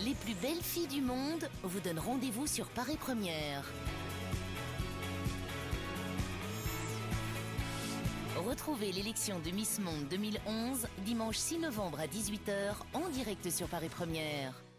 Les plus belles filles du monde vous donnent rendez-vous sur Paris Première. Retrouvez l'élection de Miss Monde 2011 dimanche 6 novembre à 18 h en direct sur Paris Première.